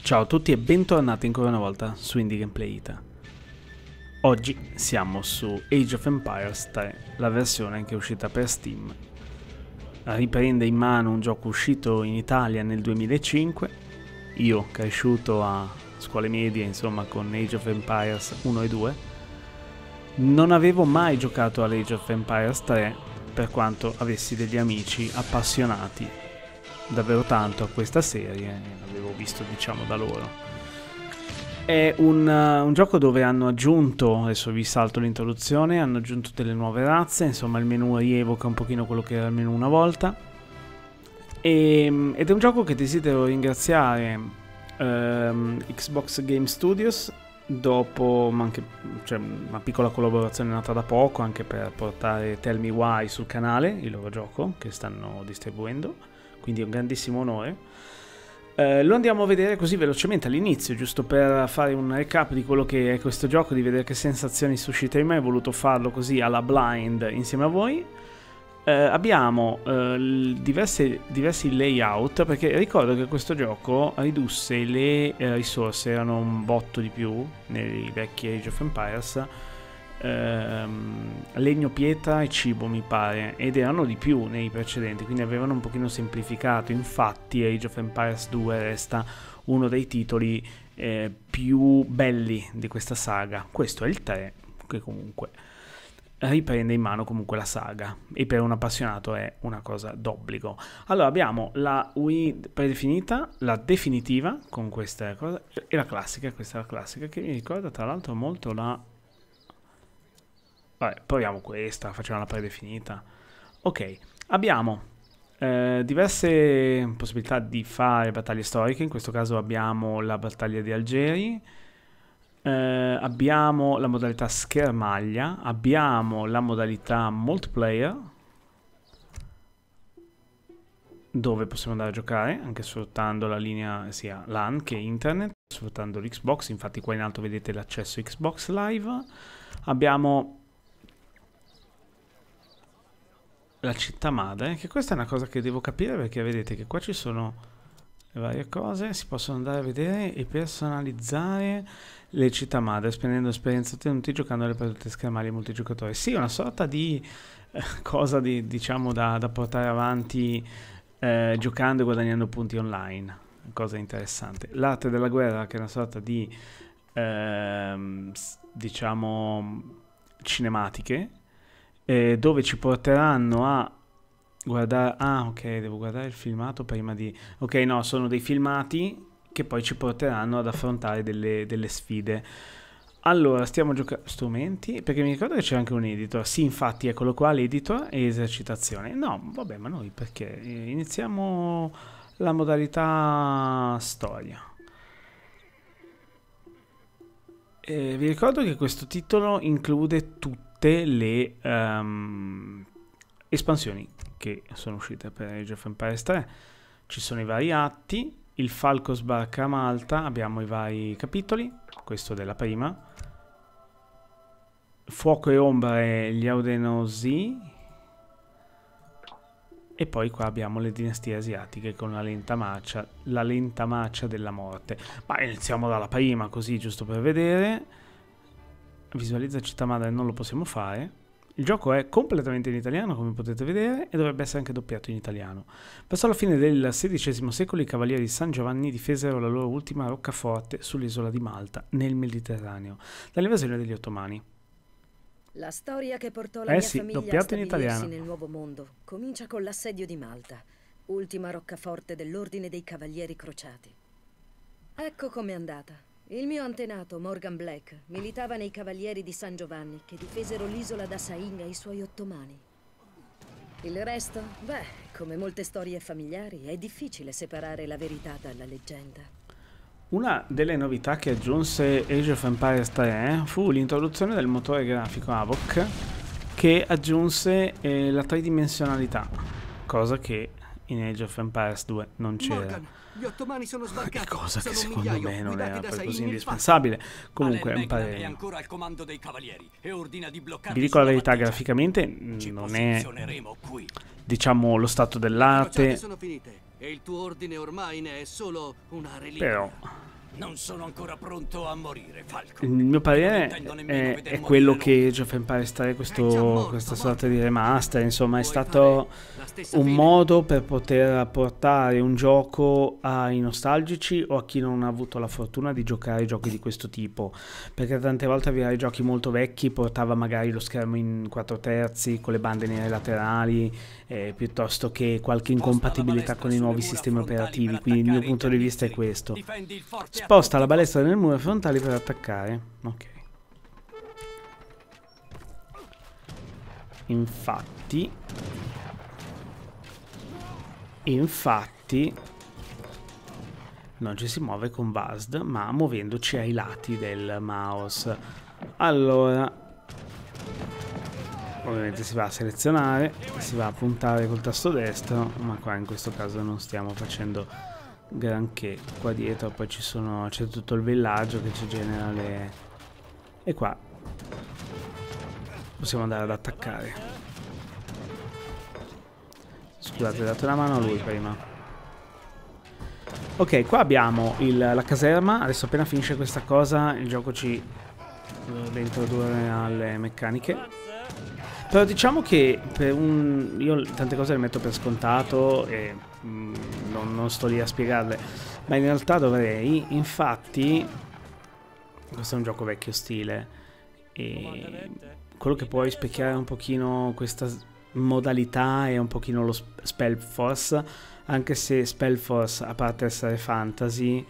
Ciao a tutti e bentornati ancora una volta su Indie Gameplay Ita. Oggi siamo su Age of Empires 3, la versione che è uscita per Steam. Riprende in mano un gioco uscito in Italia nel 2005. Io, cresciuto a scuole medie, insomma, con Age of Empires 1 e 2, non avevo mai giocato all'Age of Empires 3, per quanto avessi degli amici appassionati davvero tanto a questa serie, l'avevo visto, diciamo, da loro. È un gioco dove hanno aggiunto, adesso vi salto l'introduzione, hanno aggiunto delle nuove razze, insomma il menu rievoca un pochino quello che era il menu una volta, ed è un gioco che desidero ringraziare Xbox Game Studios, dopo anche, cioè, una piccola collaborazione nata da poco, anche per portare Tell Me Why sul canale, il loro gioco che stanno distribuendo. Quindi è un grandissimo onore. Lo andiamo a vedere così velocemente all'inizio, giusto per fare un recap di quello che è questo gioco, di vedere che sensazioni suscita in me. Ho voluto farlo così alla blind insieme a voi. Abbiamo diversi layout, perché ricordo che questo gioco ridusse le risorse, erano un botto di più nei vecchi Age of Empires. Legno, pietra e cibo mi pare, ed erano di più nei precedenti, quindi avevano un pochino semplificato. Infatti Age of Empires 2 resta uno dei titoli più belli di questa saga. Questo è il 3, che comunque riprende in mano comunque la saga, e per un appassionato è una cosa d'obbligo. Allora abbiamo la UI predefinita, la definitiva con questa cosa, e la classica. Questa è la classica, che mi ricorda tra l'altro molto la... Vabbè, proviamo questa, facciamo la predefinita. Ok, abbiamo diverse possibilità di fare battaglie storiche. In questo caso abbiamo la battaglia di Algeri, abbiamo la modalità schermaglia, abbiamo la modalità multiplayer, dove possiamo andare a giocare anche sfruttando la linea sia LAN che internet, sfruttando l'Xbox. Infatti qua in alto vedete l'accesso Xbox Live. Abbiamo la città madre, che questa è una cosa che devo capire, perché vedete che qua ci sono le varie cose, si possono andare a vedere e personalizzare le città madre spendendo esperienza ottenuti giocando alle partite schermali multigiocatore. Sì, una sorta di cosa diciamo da portare avanti giocando e guadagnando punti online, cosa interessante. L'arte della guerra, che è una sorta di diciamo cinematiche, dove ci porteranno a guardare... Ah, ok, devo guardare il filmato prima di... Ok, no, sono dei filmati che poi ci porteranno ad affrontare delle sfide. Allora, stiamo giocando... Strumenti? Perché mi ricordo che c'è anche un editor. Sì, infatti, eccolo qua, l'editor e esercitazione. No, vabbè, ma noi perché? Iniziamo la modalità storia. Vi ricordo che questo titolo include tutte le espansioni che sono uscite per Age of Empires 3. Ci sono i vari atti, il falco sbarca a Malta, abbiamo i vari capitoli, questo della prima, fuoco e ombra e gli Audenosi, e poi qua abbiamo le dinastie asiatiche con la lenta marcia della morte. Ma iniziamo dalla prima, così giusto per vedere. Visualizza città madre non lo possiamo fare. Il gioco è completamente in italiano, come potete vedere, e dovrebbe essere anche doppiato in italiano. Verso la fine del XVI secolo i cavalieri di San Giovanni difesero la loro ultima roccaforte sull'isola di Malta, nel Mediterraneo, dall'invasione degli ottomani. La storia che portò la mia famiglia a doppiato in stabilirsi italiano nel Nuovo Mondo comincia con l'assedio di Malta, ultima roccaforte dell'Ordine dei Cavalieri Crociati. Ecco com'è andata. Il mio antenato, Morgan Black, militava nei Cavalieri di San Giovanni, che difesero l'isola da Sain ai suoi ottomani. Il resto? Beh, come molte storie familiari, è difficile separare la verità dalla leggenda. Una delle novità che aggiunse Age of Empires 3 fu l'introduzione del motore grafico Havok, che aggiunse la tridimensionalità, cosa che in Age of Empires 2 non c'era. Gli ottomani sono sbarcati. Cosa che sono secondo me non guidati era da poi Sain così il indispensabile. Comunque è un È parere. ancora al comando dei cavalieri e ordina di bloccare. Vi dico la verità, graficamente non è, qui. diciamo, lo stato Le dell'arte, sono finite e il tuo ordine ormai ne è solo una reliquia. però Non sono ancora pronto a morire, Falco. Il mio parere Non intendo nemmeno è veder quello morire che lui. Age of Empires 3, Già morto, questa ma sorta di remaster, insomma, è puoi stato fare la stessa un fine. modo per poter portare un gioco ai nostalgici o a chi non ha avuto la fortuna di giocare ai giochi di questo tipo, perché tante volte avere giochi molto vecchi portava magari lo schermo in 4 terzi con le bande nere laterali, piuttosto che qualche incompatibilità con i nuovi sistemi operativi, quindi il mio punto di vista è questo. Difendi il forte a Sposta tutti la i balestra costi. nel muro frontale per attaccare. Ok. Infatti non ci si muove con VASD, ma muovendoci ai lati del mouse. Allora, ovviamente si va a selezionare, si va a puntare col tasto destro, ma qua in questo caso non stiamo facendo granché. Qua dietro poi c'è tutto il villaggio che ci genera le... e qua possiamo andare ad attaccare. Scusate, date una mano a lui prima. Ok, qua abbiamo la caserma. Adesso appena finisce questa cosa il gioco ci deve introdurre alle meccaniche. Però diciamo che io tante cose le metto per scontato e non sto lì a spiegarle, ma in realtà dovrei. Infatti questo è un gioco vecchio stile e quello che può rispecchiare un pochino questa modalità è un pochino lo Spellforce, anche se Spellforce, a parte essere fantasy,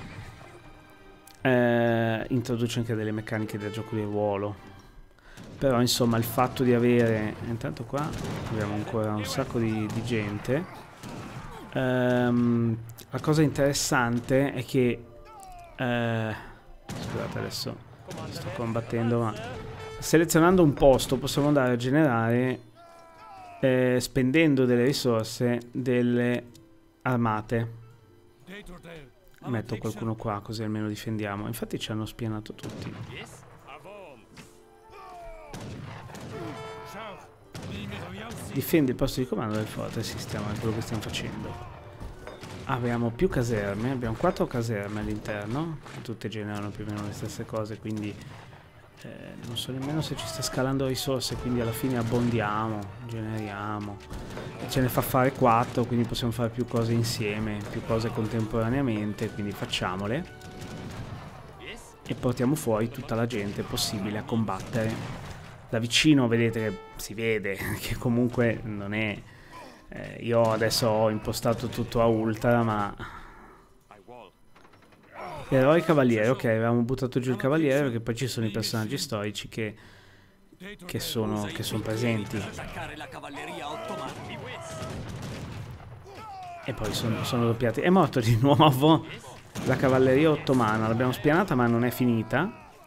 introduce anche delle meccaniche del gioco di ruolo. Però insomma il fatto di avere... Intanto qua abbiamo ancora un sacco di gente. La cosa interessante è che... scusate, adesso sto combattendo, ma selezionando un posto possiamo andare a generare, spendendo delle risorse, delle armate. Metto qualcuno qua così almeno difendiamo. Infatti ci hanno spianato tutti. Difende il posto di comando del forte sistema, è quello che stiamo facendo. Abbiamo più caserme, abbiamo 4 caserme all'interno, tutte generano più o meno le stesse cose, quindi non so nemmeno se ci sta scalando risorse, quindi alla fine abbondiamo, generiamo. Ce ne fa fare 4, quindi possiamo fare più cose insieme, più cose contemporaneamente, quindi facciamole. E portiamo fuori tutta la gente possibile a combattere. Da vicino vedete che si vede che comunque non è... io adesso ho impostato tutto a ultra, ma... Eroi cavaliere, ok, avevamo buttato giù il cavaliere perché poi ci sono i personaggi storici che sono presenti. E poi sono doppiati. È morto di nuovo la cavalleria ottomana, l'abbiamo spianata ma non è finita.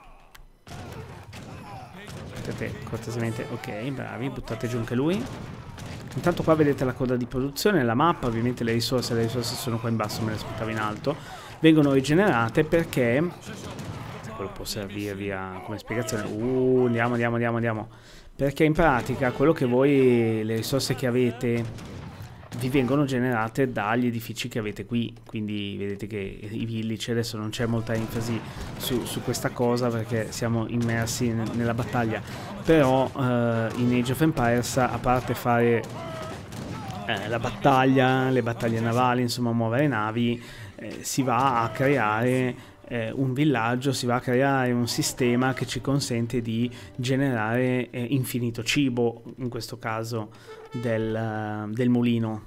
Potete cortesemente, ok, bravi, buttate giù anche lui. Intanto qua vedete la coda di produzione, la mappa, ovviamente le risorse sono qua in basso, me le aspettavo in alto. Vengono rigenerate perché, quello può servirvi come spiegazione, andiamo. Perché in pratica quello che voi, le risorse che avete, vi vengono generate dagli edifici che avete qui, quindi vedete che i village, adesso non c'è molta enfasi su questa cosa perché siamo immersi nella battaglia, però in Age of Empires, a parte fare la battaglia, le battaglie navali, insomma muovere navi, si va a creare un villaggio, si va a creare un sistema che ci consente di generare infinito cibo, in questo caso del mulino.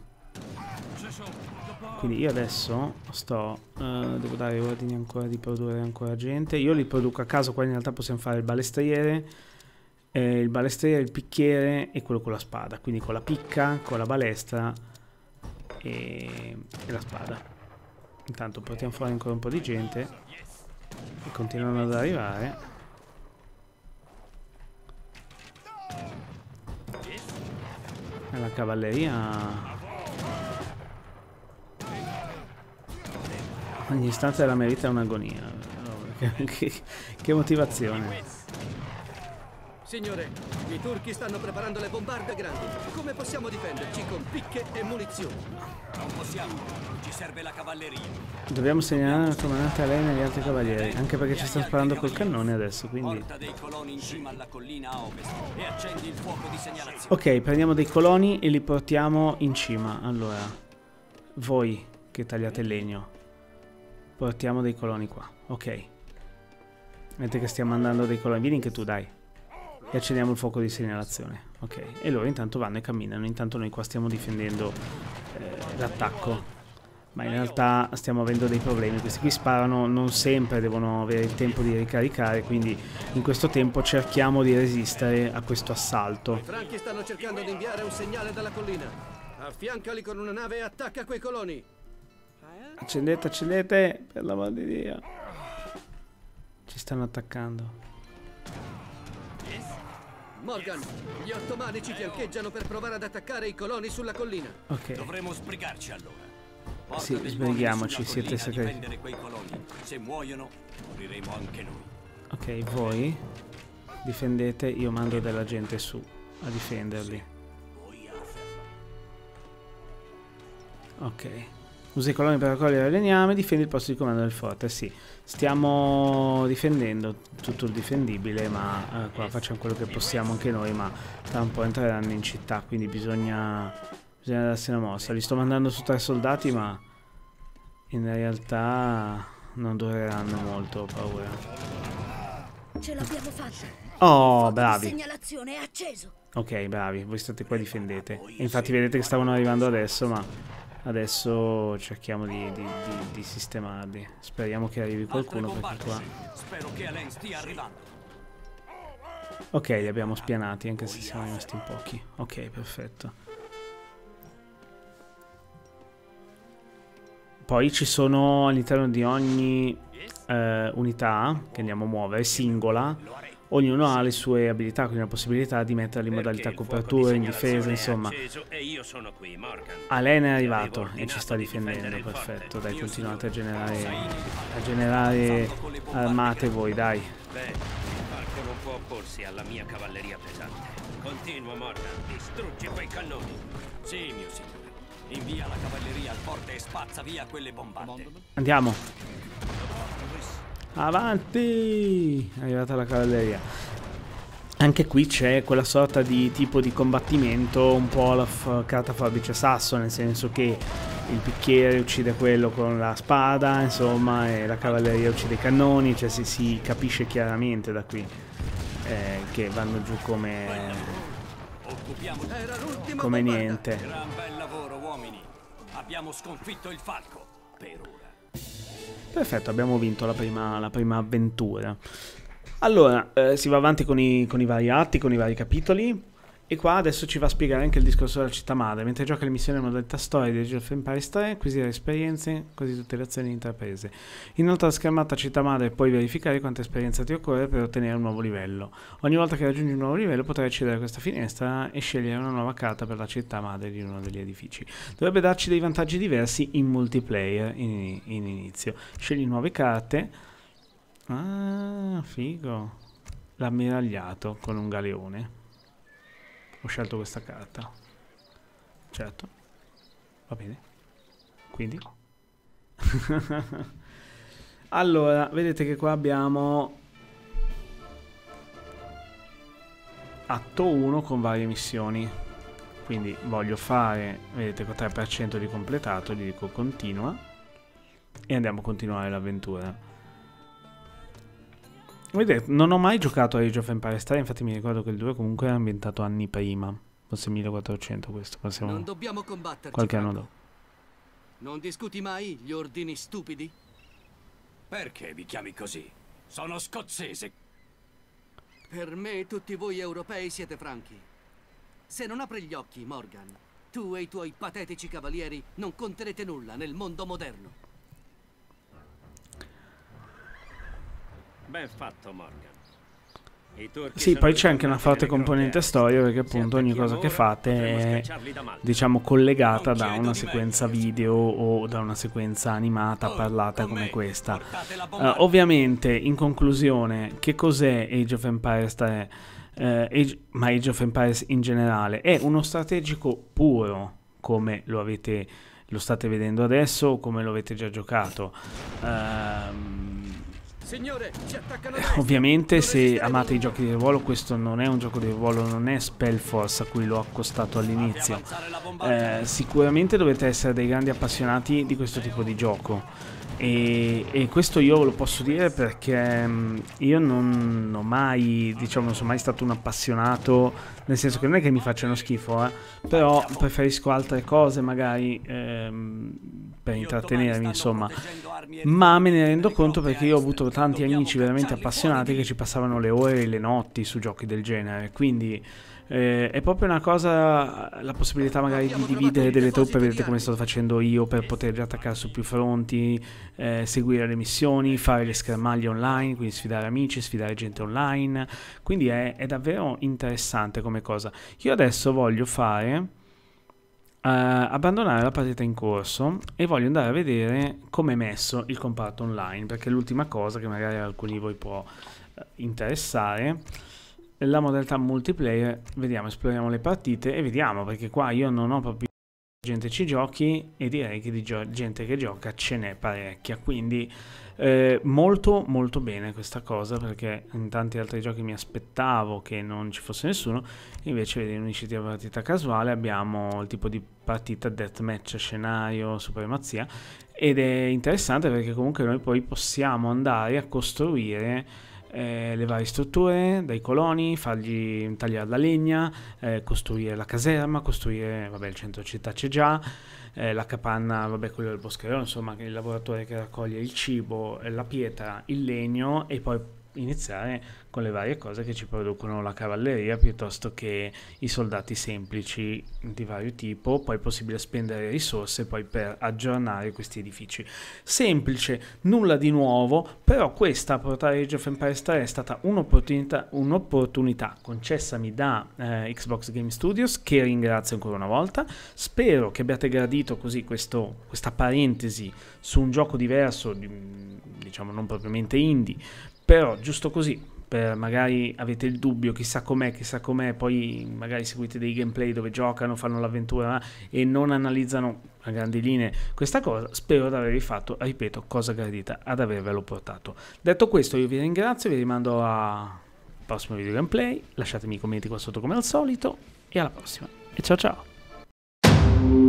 Quindi io adesso devo dare ordini ancora di produrre ancora gente. Io li produco a caso, qua in realtà possiamo fare il balestriere, il picchiere e quello con la spada, quindi con la picca, con la balestra e la spada. Intanto portiamo fuori ancora un po' di gente e continuano ad arrivare. E la cavalleria ogni istante della mia vita è un'agonia. Che motivazione. Signore, i turchi stanno preparando le bombarde grandi. Come possiamo difenderci con picche e munizioni? Non possiamo. Ci serve la cavalleria. Dobbiamo segnalare il comandante Alena e gli altri cavalieri, anche perché ci stanno sparando col cannone adesso, quindi... Porta dei coloni in cima alla collina a ovest e accendi il fuoco di segnalazione. Ok, prendiamo dei coloni e li portiamo in cima. Allora, voi che tagliate il legno, portiamo dei coloni qua. Ok. Mentre che stiamo mandando dei coloni, vieni anche tu, dai. E accendiamo il fuoco di segnalazione. Ok, e loro intanto vanno e camminano. Intanto noi qua stiamo difendendo l'attacco. Ma in realtà stiamo avendo dei problemi. Questi qui sparano, non sempre devono avere il tempo di ricaricare. Quindi in questo tempo cerchiamo di resistere a questo assalto. I franchi stanno cercando di inviare un segnale dalla collina. Affiancali con una nave e attacca quei coloni. Accendete, accendete, per l'amor di Dio. Ci stanno attaccando. Morgan, gli ottomani ci fiancheggiano per provare ad attaccare i coloni sulla collina. Ok. Dovremo sbrigarci allora. Porta Sì, degli sbrighiamoci, uomini sulla siete collina a segreti. difendere quei coloni. Se muoiono, moriremo anche noi. Ok, voi difendete, io mando della gente su a difenderli. Voi a ferro. Ok. Usa i coloni per raccogliere il legname, difendi il posto di comando del forte. Sì, stiamo difendendo tutto il difendibile, ma qua facciamo quello che possiamo anche noi, ma tra un po' entreranno in città, quindi bisogna darsi una mossa. Li sto mandando su 3 soldati, ma in realtà non dureranno molto, ho paura. Ce l'abbiamo fatta. Oh, Il bravi. segnalazione è acceso. Ok, bravi, voi state qua e difendete. E infatti vedete che stavano arrivando adesso, ma adesso cerchiamo di sistemarli. Speriamo che arrivi qualcuno, perché qua... Spero che Alen stia arrivando. Ok, li abbiamo spianati, anche se siamo rimasti in pochi. Ok, perfetto. Poi ci sono all'interno di ogni unità che andiamo a muovere, singola, ognuno ha le sue abilità, quindi la possibilità di metterli in modalità copertura, in difesa, insomma. E io sono qui, Morgan. Alen è arrivato e ci sta difendendo, perfetto. Dai, continuate a generare armate voi, dai. Beh, il Falco non può opporsi alla mia cavalleria pesante. Continua, Morgan, distruggi quei cannoni. Sì, mio signore. Invia la cavalleria al forte e spazza via quelle bombarde. Andiamo. Avanti! È arrivata la cavalleria. Anche qui c'è quella sorta di tipo di combattimento un po' alla carta forbice sasso, nel senso che il picchiere uccide quello con la spada, insomma, e la cavalleria uccide i cannoni, cioè si capisce chiaramente da qui che vanno giù come Era l'ultima come bombarda. niente. Gran bel lavoro, uomini. Abbiamo sconfitto il falco. Per ora. Perfetto, abbiamo vinto la prima avventura. Allora, si va avanti con i vari atti, con i vari capitoli. E qua adesso ci va a spiegare anche il discorso della città madre. Mentre gioca le missioni in modalità storia di Age of Empires 3, acquisire esperienze, così tutte le azioni intraprese. Inoltre la schermata città madre puoi verificare quanta esperienza ti occorre per ottenere un nuovo livello. Ogni volta che raggiungi un nuovo livello potrai accedere a questa finestra e scegliere una nuova carta per la città madre di uno degli edifici. Dovrebbe darci dei vantaggi diversi in multiplayer in inizio. Scegli nuove carte. Ah, figo. L'ammiragliato con un galeone. Ho scelto questa carta. Certo. Va bene. Quindi. Allora, vedete che qua abbiamo atto 1 con varie missioni. Quindi voglio fare, vedete, con 3% di completato, gli dico continua. E andiamo a continuare l'avventura. Vedete, non ho mai giocato a Age of Empires 3, infatti mi ricordo che il 2 comunque era ambientato anni prima. Forse 1400 questo, Non dobbiamo combatterci. qualche anno Franco. dopo. Non discuti mai gli ordini stupidi? Perché vi chiami così? Sono scozzese. Per me tutti voi europei siete franchi. Se non apri gli occhi, Morgan, tu e i tuoi patetici cavalieri non conterete nulla nel mondo moderno. Ben fatto, Morgan. I turchi Sì, sono poi c'è anche una ritornati forte nelle componente grotte storia, perché est. Se appunto ogni attacchiamo cosa che ora, fate potremo è, scacciarli da Malta. diciamo, collegata da Non una chiedo di sequenza meglio. video o da una sequenza animata parlata con come me, questa. portate la bombarda. Ovviamente, in conclusione, che cos'è Age of Empires 3? ma Age of Empires in generale. È uno strategico puro, come lo state vedendo adesso, o come lo avete già giocato. Signore, ci attaccano Ovviamente se amate i giochi di ruolo, questo non è un gioco di ruolo, non è Spellforce a cui l'ho accostato all'inizio. Sicuramente dovete essere dei grandi appassionati di questo tipo di gioco. E questo io lo posso dire perché io non ho mai, diciamo, non sono mai stato un appassionato, nel senso che non è che mi facciano schifo, però preferisco altre cose magari per intrattenermi, insomma. Ma me ne rendo conto perché io ho avuto tanti amici veramente appassionati che ci passavano le ore e le notti su giochi del genere, quindi è proprio una cosa, la possibilità magari di dividere delle truppe, vedete come sto facendo io, per poterli attaccare su più fronti, seguire le missioni, fare le schermaglie online, quindi sfidare amici, sfidare gente online, quindi è davvero interessante come cosa. Io adesso voglio fare abbandonare la partita in corso e voglio andare a vedere come è messo il comparto online, perché è l'ultima cosa che magari a alcuni di voi può interessare. La modalità multiplayer, vediamo, esploriamo le partite e vediamo, perché qua io non ho proprio gente ci giochi e direi che di gente che gioca ce n'è parecchia, quindi molto molto bene questa cosa, perché in tanti altri giochi mi aspettavo che non ci fosse nessuno, invece vedi, un'iniziativa partita casuale, abbiamo il tipo di partita deathmatch, scenario, supremazia, ed è interessante perché comunque noi poi possiamo andare a costruire le varie strutture dai coloni, fargli tagliare la legna, costruire la caserma, costruire, vabbè, il centro città c'è già, la capanna, vabbè, quello del boscherone, insomma, il lavoratore che raccoglie il cibo, la pietra, il legno, e poi iniziare con le varie cose che ci producono la cavalleria piuttosto che i soldati semplici di vario tipo. Poi è possibile spendere risorse poi per aggiornare questi edifici. Semplice, nulla di nuovo, però questa, a portare Age of Empires 3, è stata un'opportunità concessami da Xbox Game Studios, che ringrazio ancora una volta. Spero che abbiate gradito così questa parentesi su un gioco diverso, diciamo non propriamente indie, però giusto così, per magari avete il dubbio, chissà com'è, poi magari seguite dei gameplay dove giocano, fanno l'avventura e non analizzano a grandi linee questa cosa. Spero di avervi fatto, ripeto, cosa gradita ad avervelo portato. Detto questo, io vi ringrazio, vi rimando al prossimo video gameplay, lasciatemi i commenti qua sotto come al solito e alla prossima, e ciao ciao!